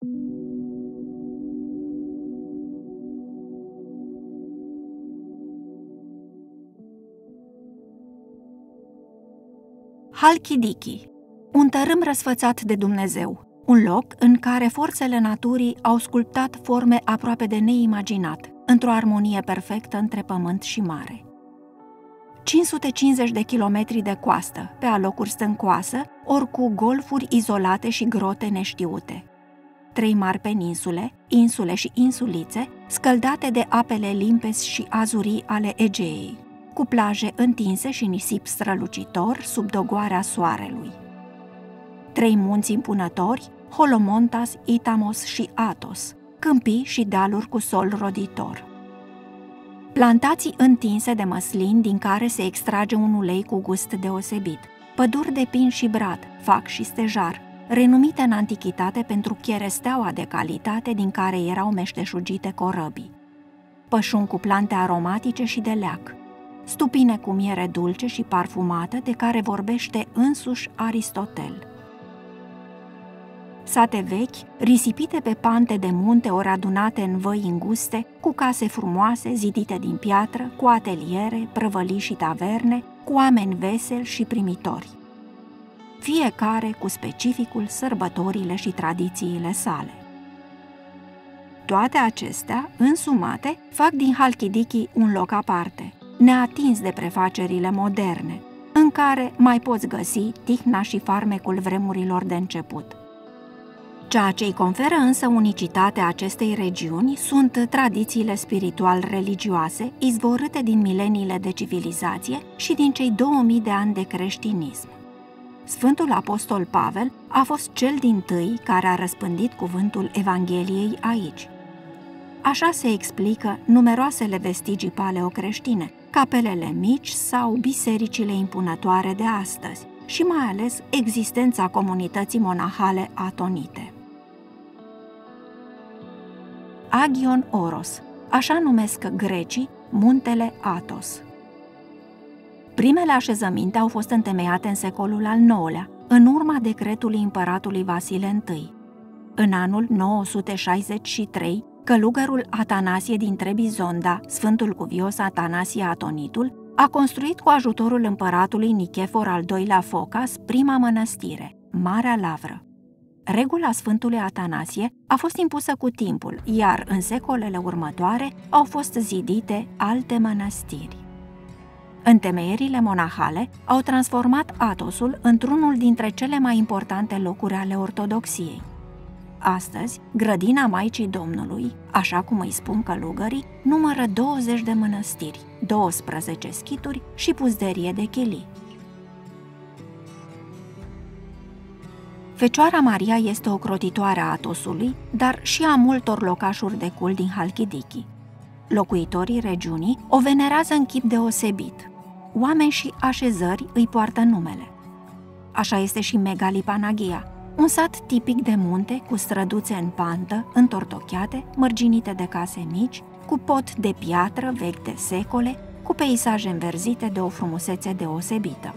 Halkidiki, un tărâm răsfățat de Dumnezeu, un loc în care forțele naturii au sculptat forme aproape de neimaginat, într-o armonie perfectă între pământ și mare. 550 de kilometri de coastă, pe alocuri stâncoasă, ori cu golfuri izolate și grote neștiute. 3 mari peninsule, insule și insulițe, scăldate de apele limpezi și azurii ale Egeei, cu plaje întinse și nisip strălucitor sub dogoarea soarelui. 3 munți impunători, Holomontas, Itamos și Athos, câmpii și dealuri cu sol roditor. Plantații întinse de măslin din care se extrage un ulei cu gust deosebit, păduri de pin și brad, fac și stejar, renumite în antichitate pentru cheresteaua de calitate din care erau meșteșugite corăbii. Pășuni cu plante aromatice și de leac, stupine cu miere dulce și parfumată de care vorbește însuși Aristotel. Sate vechi, risipite pe pante de munte ori adunate în văi înguste, cu case frumoase zidite din piatră, cu ateliere, prăvălii și taverne, cu oameni veseli și primitori. Fiecare cu specificul, sărbătorile și tradițiile sale. Toate acestea, însumate, fac din Halkidiki un loc aparte, neatins de prefacerile moderne, în care mai poți găsi tihna și farmecul vremurilor de început. Ceea ce îi conferă însă unicitatea acestei regiuni sunt tradițiile spiritual-religioase izvorâte din mileniile de civilizație și din cei 2000 de ani de creștinism. Sfântul Apostol Pavel a fost cel dintâi care a răspândit cuvântul Evangheliei aici. Așa se explică numeroasele vestigii paleocreștine, capelele mici sau bisericile impunătoare de astăzi și mai ales existența comunității monahale atonite. Agion Oros, așa numesc grecii muntele Athos. Primele așezăminte au fost întemeiate în secolul al IX-lea, în urma decretului împăratului Vasile I. În anul 963, călugărul Atanasie din Trebizonda, Sfântul Cuvios Atanasie Atonitul, a construit cu ajutorul împăratului Nichefor al II-lea Focas prima mănăstire, Marea Lavră. Regula Sfântului Atanasie a fost impusă cu timpul, iar în secolele următoare au fost zidite alte mănăstiri. Întemeierile monahale au transformat Athosul într-unul dintre cele mai importante locuri ale ortodoxiei. Astăzi, grădina Maicii Domnului, așa cum îi spun călugării, numără 20 de mănăstiri, 12 schituri și puzderie de chilii. Fecioara Maria este ocrotitoarea Athosului, dar și a multor locașuri de cult din Halkidiki. Locuitorii regiunii o venerează în chip deosebit. Oameni și așezări îi poartă numele. Așa este și Megali Panagia, un sat tipic de munte cu străduțe în pantă, întortocheate, mărginite de case mici, cu pod de piatră vechi de secole, cu peisaje înverzite de o frumusețe deosebită.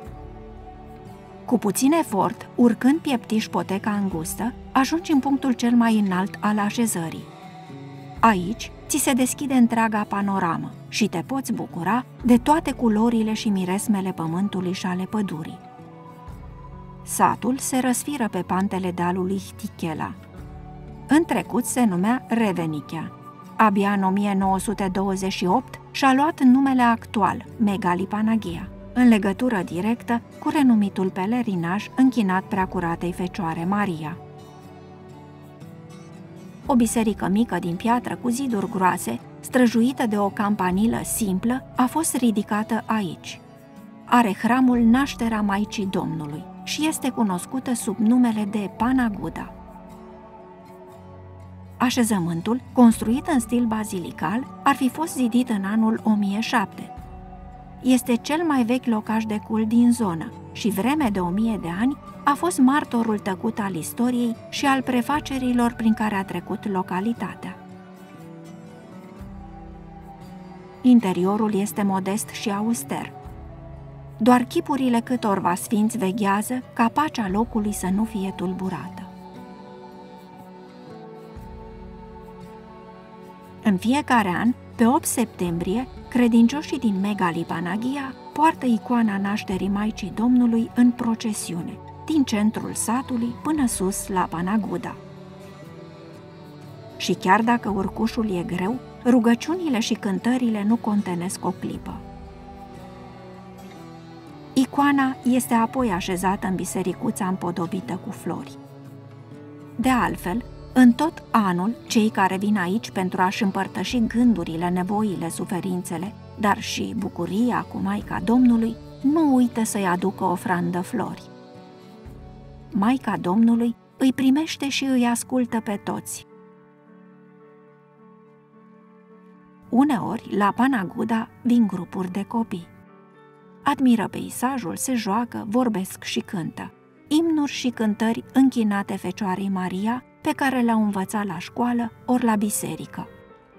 Cu puțin efort, urcând pieptiș poteca îngustă, ajungi în punctul cel mai înalt al așezării. Aici ți se deschide întreaga panoramă și te poți bucura de toate culorile și miresmele pământului și ale pădurii. Satul se răsfiră pe pantele dealului Htichela. În trecut se numea Revenichea. Abia în 1928 și-a luat numele actual, Megali Panagia, în legătură directă cu renumitul pelerinaj închinat Preacuratei Fecioare Maria. O biserică mică din piatră cu ziduri groase, străjuită de o campanilă simplă, a fost ridicată aici. Are hramul Nașterea Maicii Domnului și este cunoscută sub numele de Panaguda. Așezământul, construit în stil bazilical, ar fi fost zidit în anul 1007. Este cel mai vechi locaș de cult din zonă și vreme de 1000 de ani a fost martorul tăcut al istoriei și al prefacerilor prin care a trecut localitatea. Interiorul este modest și auster. Doar chipurile câtorva sfinți veghează ca pacea locului să nu fie tulburată. În fiecare an, pe 8 septembrie, credincioșii din Megali Panaghia poartă icoana nașterii Maicii Domnului în procesiune, din centrul satului până sus la Panaguda. Și chiar dacă urcușul e greu, rugăciunile și cântările nu contenesc o clipă. Icoana este apoi așezată în bisericuța împodobită cu flori. De altfel, în tot anul, cei care vin aici pentru a-și împărtăși gândurile, nevoile, suferințele, dar și bucuria cu Maica Domnului, nu uită să-i aducă ofrandă flori. Maica Domnului îi primește și îi ascultă pe toți. Uneori, la Panaguda vin grupuri de copii. Admiră peisajul, se joacă, vorbesc și cântă. Imnuri și cântări închinate Fecioarei Maria, pe care le-au învățat la școală ori la biserică.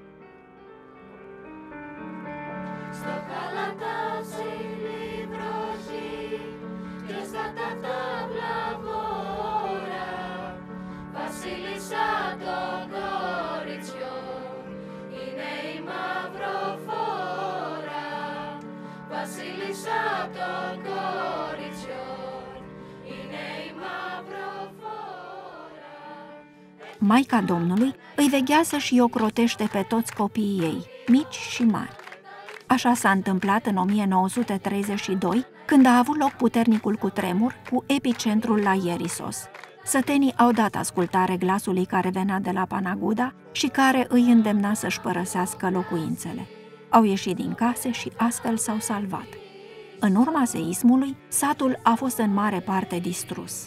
Maica Domnului îi veghează și ocrotește pe toți copiii ei, mici și mari. Așa s-a întâmplat în 1932, când a avut loc puternicul cutremur cu epicentrul la Ierisos. Sătenii au dat ascultare glasului care venea de la Panaguda și care îi îndemna să-și părăsească locuințele. Au ieșit din case și astfel s-au salvat. În urma seismului, satul a fost în mare parte distrus.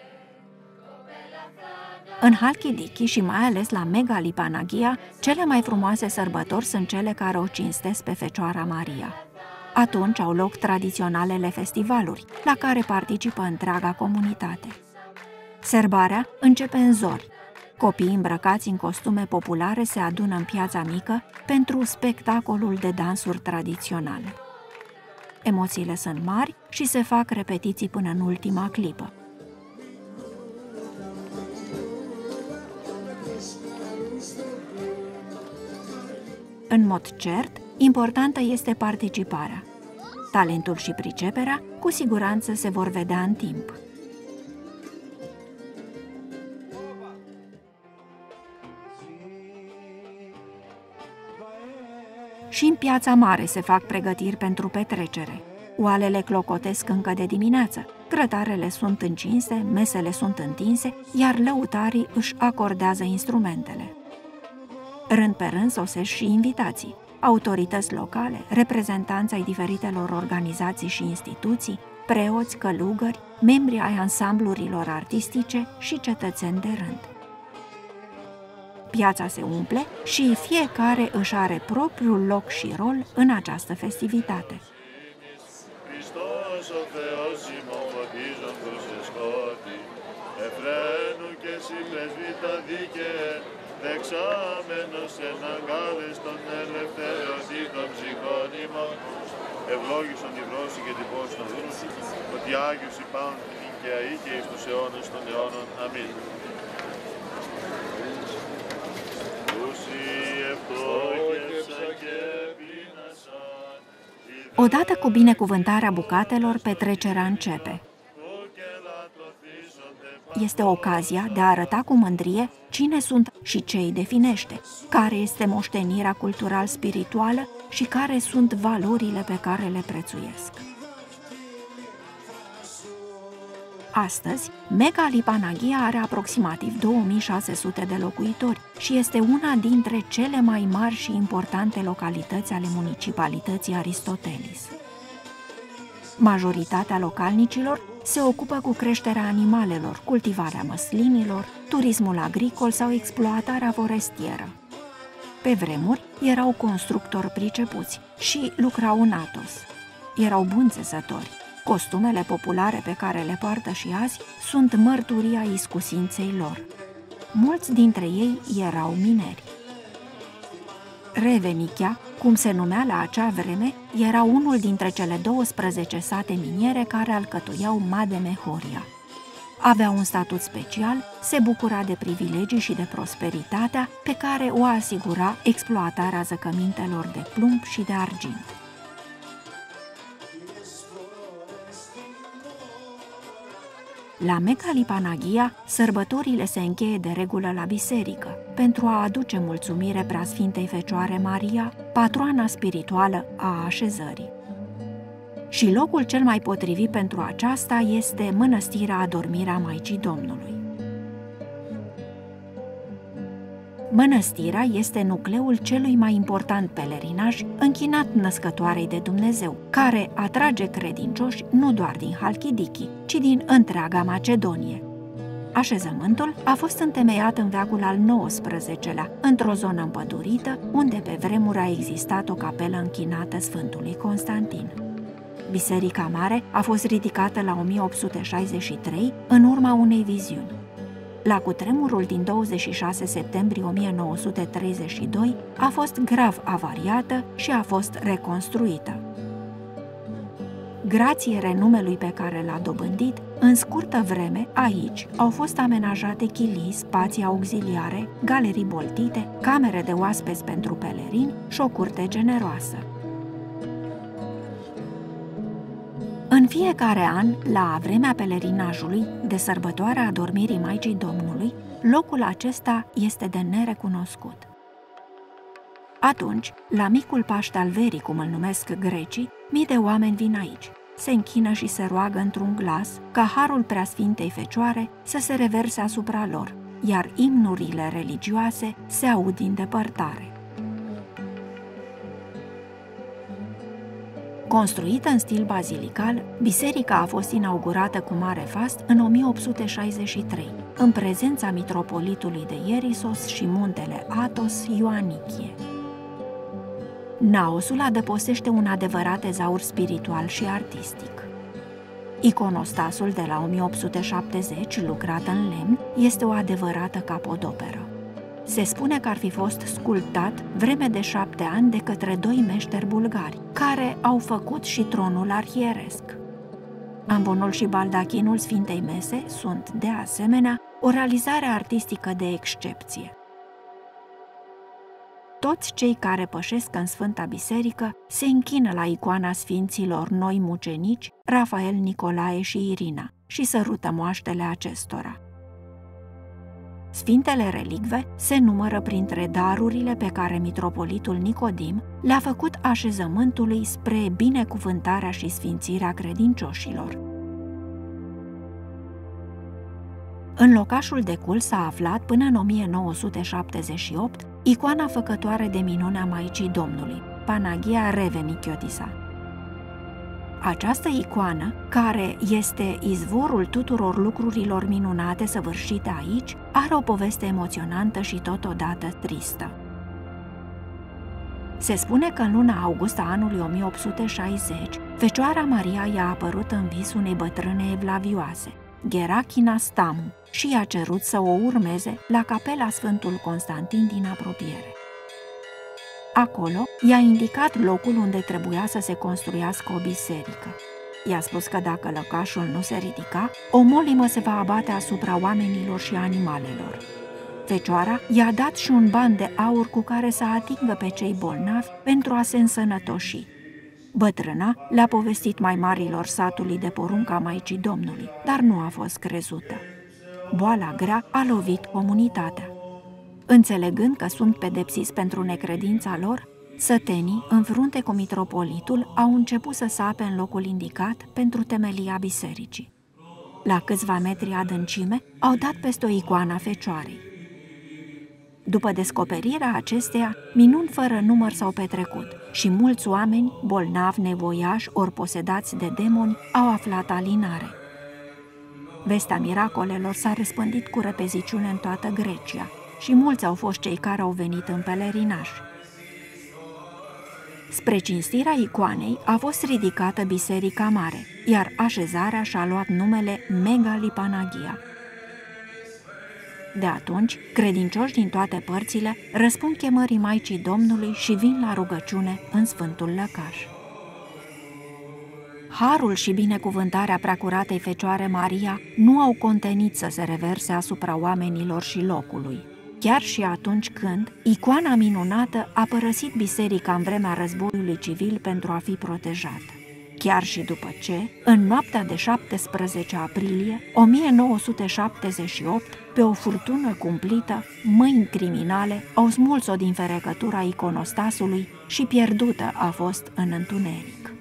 În Halkidiki și mai ales la Megali Panaghia, cele mai frumoase sărbători sunt cele care o cinstesc pe Fecioara Maria. Atunci au loc tradiționalele festivaluri, la care participă întreaga comunitate. Sărbarea începe în zori. Copiii îmbrăcați în costume populare se adună în piața mică pentru spectacolul de dansuri tradiționale. Emoțiile sunt mari și se fac repetiții până în ultima clipă. În mod cert, importantă este participarea. Talentul și priceperea, cu siguranță, se vor vedea în timp. Și în Piața Mare se fac pregătiri pentru petrecere. Oalele clocotesc încă de dimineață, grătarele sunt încinse, mesele sunt întinse, iar lăutarii își acordează instrumentele. Rând pe rând sosesc și invitații, autorități locale, reprezentanți ai diferitelor organizații și instituții, preoți, călugări, membri ai ansamblurilor artistice și cetățeni de rând. Piața se umple și fiecare își are propriul loc și rol în această festivitate. Δεξάμενος εναγκάδες των ελευθερωτήτων ψυχών ημών. Ευλόγησον η βρώση και την πόση των δούλων, ότι Άγιος υπάουν την οικιαή και εις τους αιώνες των αιώνων. Αμήν. Ούσι ευτόχευσα και πλήνασαν. Odată cu binecuvântarea bucatelor, petrecerea începe. Este ocazia de a arăta cu mândrie cine sunt și ce îi definește, care este moștenirea cultural-spirituală și care sunt valorile pe care le prețuiesc. Astăzi, Megali Panaghia are aproximativ 2600 de locuitori și este una dintre cele mai mari și importante localități ale municipalității Aristotelis. Majoritatea localnicilor se ocupă cu creșterea animalelor, cultivarea măslinilor, turismul agricol sau exploatarea forestieră. Pe vremuri erau constructori pricepuți și lucrau în Atos. Erau buni țesători. Costumele populare pe care le poartă și azi sunt mărturia iscusinței lor. Mulți dintre ei erau mineri. Revenichea, cum se numea la acea vreme, era unul dintre cele 12 sate miniere care alcătuiau Mademe Horia. avea un statut special, se bucura de privilegii și de prosperitatea pe care o asigura exploatarea zăcămintelor de plumb și de argint. La Megalipanaghia, sărbătorile se încheie de regulă la biserică, pentru a aduce mulțumire Preasfintei Fecioare Maria, patroana spirituală a așezării. Și locul cel mai potrivit pentru aceasta este Mănăstirea Adormirea Maicii Domnului. Mănăstirea este nucleul celui mai important pelerinaj închinat Născătoarei de Dumnezeu, care atrage credincioși nu doar din Halkidiki, ci din întreaga Macedonie. Așezământul a fost întemeiat în veacul al XIX-lea, într-o zonă împădurită, unde pe vremuri a existat o capelă închinată Sfântului Constantin. Biserica Mare a fost ridicată la 1863 în urma unei viziuni. La cutremurul din 26 septembrie 1932 a fost grav avariată și a fost reconstruită. Grație renumelui pe care l-a dobândit, în scurtă vreme, aici au fost amenajate chilii, spații auxiliare, galerii boltite, camere de oaspeți pentru pelerini și o curte generoasă. În fiecare an, la vremea pelerinajului, de sărbătoarea Adormirii Maicii Domnului, locul acesta este de nerecunoscut. Atunci, la micul Paște al verii, cum îl numesc grecii, mii de oameni vin aici, se închină și se roagă într-un glas ca harul Preasfintei Fecioare să se reverse asupra lor, iar imnurile religioase se aud din depărtare. Construită în stil bazilical, biserica a fost inaugurată cu mare fast în 1863, în prezența mitropolitului de Ierisos și muntele Athos Ioanichie. Naosul adăpostește un adevărat tezaur spiritual și artistic. Iconostasul de la 1870, lucrat în lemn, este o adevărată capodoperă. Se spune că ar fi fost sculptat vreme de 7 ani de către 2 meșteri bulgari, care au făcut și tronul arhieresc. Ambonul și baldachinul Sfintei Mese sunt, de asemenea, o realizare artistică de excepție. Toți cei care pășesc în Sfânta Biserică se închină la icoana sfinților noi mucenici, Rafael, Nicolae și Irina, și sărută moaștele acestora. Sfintele relicve se numără printre darurile pe care mitropolitul Nicodim le-a făcut așezământului spre binecuvântarea și sfințirea credincioșilor. În locașul de cult s-a aflat până în 1978 icoana făcătoare de minune a Maicii Domnului, Panagia Revenichiotisa. Această icoană, care este izvorul tuturor lucrurilor minunate săvârșite aici, are o poveste emoționantă și totodată tristă. Se spune că în luna august a anului 1860, Fecioara Maria i-a apărut în vis unei bătrâne evlavioase, Gherachina Stamu, și i-a cerut să o urmeze la capela Sfântul Constantin din apropiere. Acolo i-a indicat locul unde trebuia să se construiască o biserică. I-a spus că dacă lăcașul nu se ridica, o molimă se va abate asupra oamenilor și animalelor. Fecioara i-a dat și un ban de aur cu care să atingă pe cei bolnavi pentru a se însănătoși. Bătrâna le-a povestit mai marilor satului de porunca Maicii Domnului, dar nu a fost crezută. Boala grea a lovit comunitatea. Înțelegând că sunt pedepsiți pentru necredința lor, sătenii, în frunte cu mitropolitul, au început să sape în locul indicat pentru temelia bisericii. La câțiva metri adâncime, au dat peste o icoană a Fecioarei. După descoperirea acesteia, minuni fără număr s-au petrecut și mulți oameni, bolnavi, nevoiași ori posedați de demoni, au aflat alinare. Vestea miracolelor s-a răspândit cu repeziciune în toată Grecia și mulți au fost cei care au venit în pelerinaj. Spre cinstirea icoanei a fost ridicată Biserica Mare, iar așezarea și-a luat numele Megalipanaghia. De atunci, credincioși din toate părțile răspund chemării Maicii Domnului și vin la rugăciune în Sfântul Lăcaș. Harul și binecuvântarea Preacuratei Fecioare Maria nu au contenit să se reverse asupra oamenilor și locului, chiar și atunci când icoana minunată a părăsit biserica în vremea războiului civil pentru a fi protejată. Chiar și după ce, în noaptea de 17 aprilie 1978, pe o furtună cumplită, mâini criminale au smuls-o din ferecătura iconostasului și pierdută a fost în întuneric.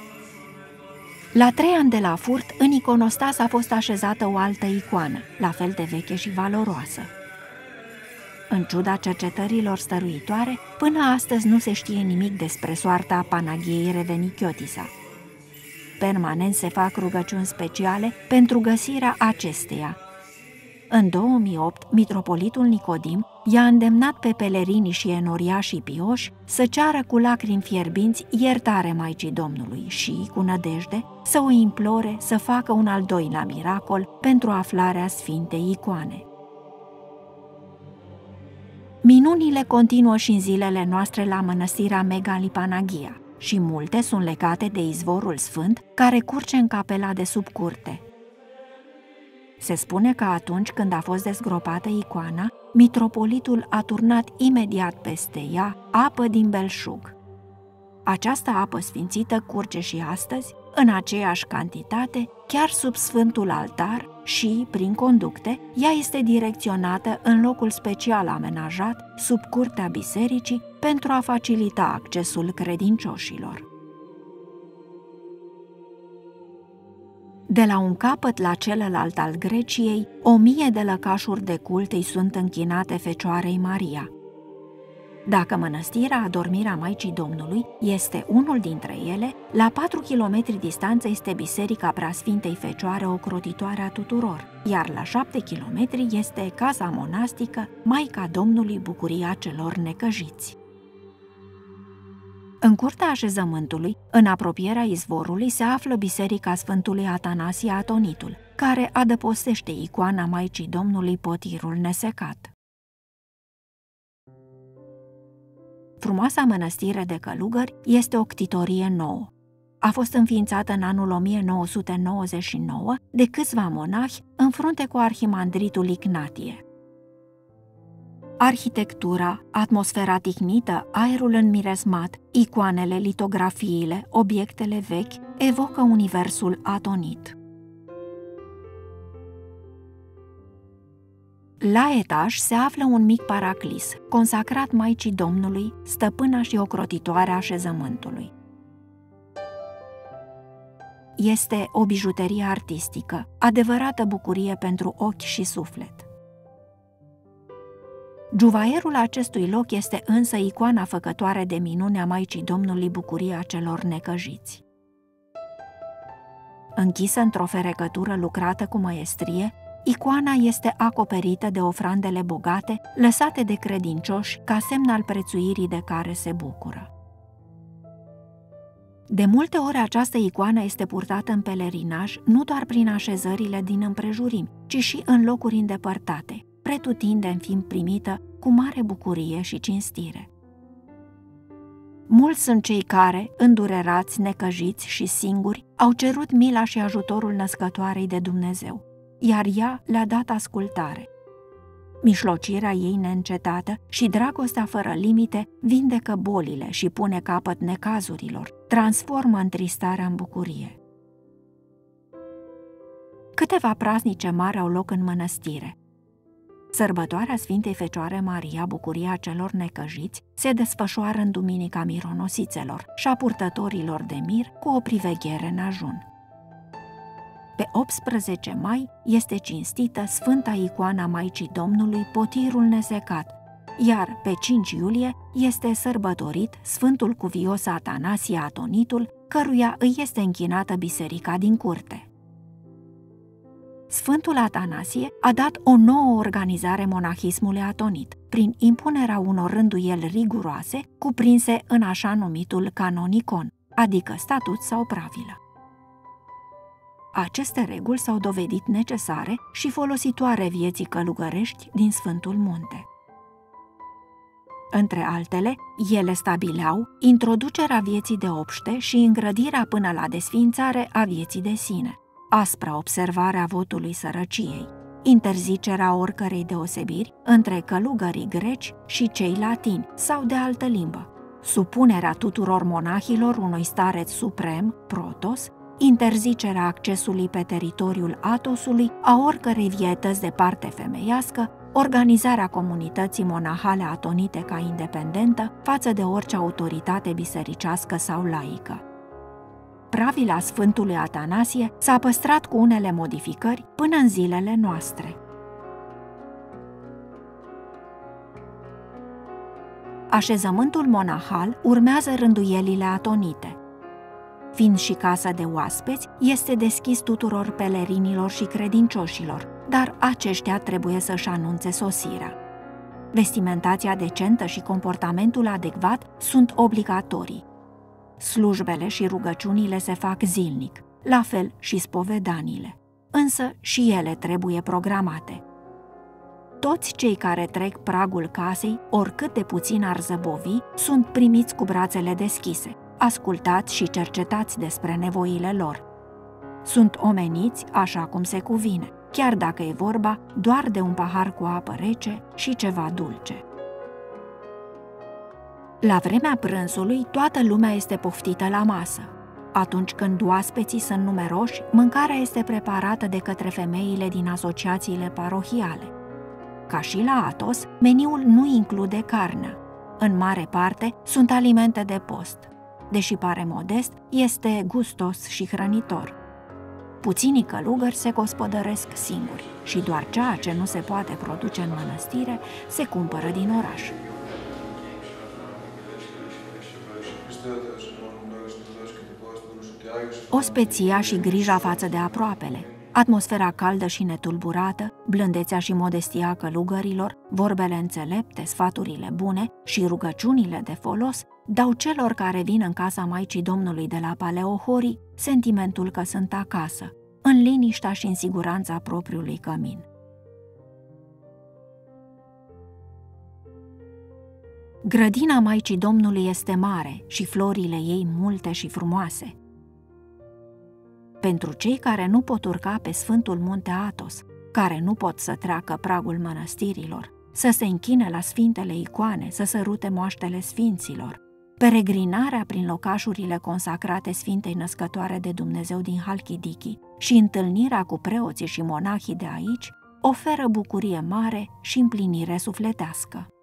La 3 ani de la furt, în iconostas a fost așezată o altă icoană, la fel de veche și valoroasă. În ciuda cercetărilor stăruitoare, până astăzi nu se știe nimic despre soarta Panagiei Revenichiotisa. Permanent se fac rugăciuni speciale pentru găsirea acesteia. În 2008, mitropolitul Nicodim i-a îndemnat pe pelerinii și enoriașii pioși să ceară cu lacrimi fierbinți iertare Maicii Domnului și, cu nădejde, să o implore să facă un al doilea miracol pentru aflarea Sfintei Icoane. Minunile continuă și în zilele noastre la mănăstirea Megali Panagia și multe sunt legate de izvorul sfânt care curge în capela de sub curte. Se spune că atunci când a fost dezgropată icoana, mitropolitul a turnat imediat peste ea apă din belșug. Această apă sfințită curge și astăzi, în aceeași cantitate, chiar sub sfântul altar și, prin conducte, ea este direcționată în locul special amenajat sub curtea bisericii pentru a facilita accesul credincioșilor. De la un capăt la celălalt al Greciei, 1000 de lăcașuri de cult îi sunt închinate Fecioarei Maria. Dacă mănăstirea Adormirea Maicii Domnului este unul dintre ele, la 4 km distanță este Biserica Preasfintei Fecioare Ocrotitoarea Tuturor, iar la 7 km este Casa Monastică Maica Domnului Bucuria Celor Necăjiți. În curtea așezământului, în apropierea izvorului, se află Biserica Sfântului Atanasie Atonitul, care adăpostește icoana Maicii Domnului Potirul Nesecat. Frumoasa mănăstire de călugări este o ctitorie nouă. A fost înființată în anul 1999 de câțiva monahi în frunte cu arhimandritul Ignatie. Arhitectura, atmosfera tihnită, aerul înmiresmat, icoanele, litografiile, obiectele vechi evocă universul atonit. La etaj se află un mic paraclis, consacrat Maicii Domnului, stăpâna și ocrotitoarea așezământului. Este o bijuterie artistică, adevărată bucurie pentru ochi și suflet. Juvaierul acestui loc este însă icoana făcătoare de minune a Maicii Domnului Bucuria Celor Necăjiți. Închisă într-o ferecătură lucrată cu măiestrie, icoana este acoperită de ofrandele bogate lăsate de credincioși ca semn al prețuirii de care se bucură. De multe ori această icoană este purtată în pelerinaj nu doar prin așezările din împrejurimi, ci și în locuri îndepărtate, pretutindeni fiind primită cu mare bucurie și cinstire. Mulți sunt cei care, îndurerați, necăjiți și singuri, au cerut mila și ajutorul născătoarei de Dumnezeu, iar ea le-a dat ascultare. Mișlocirea ei neîncetată și dragostea fără limite vindecă bolile și pune capăt necazurilor, transformă întristarea în bucurie. Câteva praznice mari au loc în mănăstire. Sărbătoarea Sfintei Fecioare Maria, Bucuria Celor Necăjiți, se desfășoară în Duminica Mironosițelor și a purtătorilor de mir cu o priveghere în ajun. Pe 18 mai este cinstită Sfânta Icoana Maicii Domnului Potirul Nesecat, iar pe 5 iulie este sărbătorit Sfântul Cuvios Atanasie Atonitul, căruia îi este închinată biserica din curte. Sfântul Atanasie a dat o nouă organizare monahismului atonit, prin impunerea unor rânduieli riguroase cuprinse în așa numitul canonicon, adică statut sau pravilă. Aceste reguli s-au dovedit necesare și folositoare vieții călugărești din Sfântul Munte. Între altele, ele stabileau introducerea vieții de obște și îngrădirea până la desființare a vieții de sine, aspra observare a votului sărăciei, interzicerea oricărei deosebiri între călugării greci și cei latini sau de altă limbă, supunerea tuturor monahilor unui stareț suprem, protos, interzicerea accesului pe teritoriul Atosului a oricărei vietăți de parte femeiască, organizarea comunității monahale atonite ca independentă față de orice autoritate bisericească sau laică. Pravila Sfântului Atanasie s-a păstrat cu unele modificări până în zilele noastre. Așezământul monahal urmează rânduielile atonite. Fiind și casă de oaspeți, este deschis tuturor pelerinilor și credincioșilor, dar aceștia trebuie să-și anunțe sosirea. Vestimentația decentă și comportamentul adecvat sunt obligatorii. Slujbele și rugăciunile se fac zilnic, la fel și spovedaniile, însă și ele trebuie programate. Toți cei care trec pragul casei, oricât de puțin ar zăbovi, sunt primiți cu brațele deschise, ascultați și cercetați despre nevoile lor. Sunt omeniți așa cum se cuvine, chiar dacă e vorba doar de un pahar cu apă rece și ceva dulce. La vremea prânzului, toată lumea este poftită la masă. Atunci când oaspeții sunt numeroși, mâncarea este preparată de către femeile din asociațiile parohiale. Ca și la Atos, meniul nu include carnea. În mare parte, sunt alimente de post. Deși pare modest, este gustos și hrănitor. Puținii călugări se gospodăresc singuri și doar ceea ce nu se poate produce în mănăstire se cumpără din oraș. Ospeția și grija față de aproapele, atmosfera caldă și netulburată, blândețea și modestia călugărilor, vorbele înțelepte, sfaturile bune și rugăciunile de folos dau celor care vin în casa Maicii Domnului de la Paleohorii sentimentul că sunt acasă, în liniștea și în siguranța propriului cămin. Grădina Maicii Domnului este mare și florile ei multe și frumoase. Pentru cei care nu pot urca pe Sfântul Munte Atos, care nu pot să treacă pragul mănăstirilor, să se închine la sfintele icoane, să sărute moaștele sfinților, peregrinarea prin locașurile consacrate Sfintei Născătoare de Dumnezeu din Halkidiki și întâlnirea cu preoții și monahii de aici oferă bucurie mare și împlinire sufletească.